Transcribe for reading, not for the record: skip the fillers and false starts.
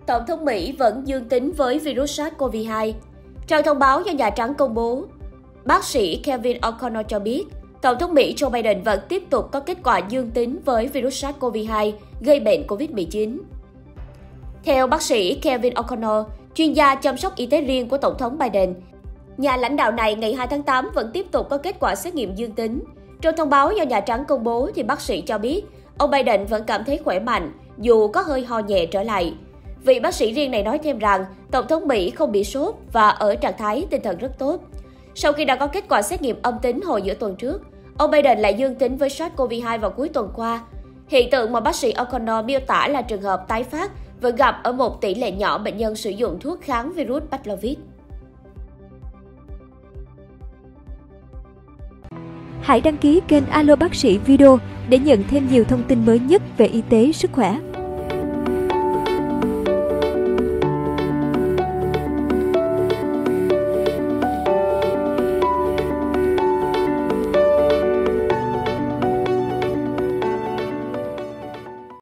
Tổng thống Mỹ vẫn dương tính với virus SARS-CoV-2. Trong thông báo do Nhà Trắng công bố, bác sĩ Kevin O'Connor cho biết, Tổng thống Mỹ Joe Biden vẫn tiếp tục có kết quả dương tính với virus SARS-CoV-2 gây bệnh COVID-19. Theo bác sĩ Kevin O'Connor, chuyên gia chăm sóc y tế riêng của Tổng thống Biden, nhà lãnh đạo này ngày 2 tháng 8 vẫn tiếp tục có kết quả xét nghiệm dương tính. Trong thông báo do Nhà Trắng công bố, thì bác sĩ cho biết ông Biden vẫn cảm thấy khỏe mạnh, dù có hơi ho nhẹ trở lại. Vị bác sĩ riêng này nói thêm rằng Tổng thống Mỹ không bị sốt và ở trạng thái tinh thần rất tốt. Sau khi đã có kết quả xét nghiệm âm tính hồi giữa tuần trước, ông Biden lại dương tính với SARS-CoV-2 vào cuối tuần qua. Hiện tượng mà bác sĩ O'Connor miêu tả là trường hợp tái phát vẫn gặp ở một tỷ lệ nhỏ bệnh nhân sử dụng thuốc kháng virus Paxlovid. Hãy đăng ký kênh Alo Bác sĩ Video để nhận thêm nhiều thông tin mới nhất về y tế, sức khỏe.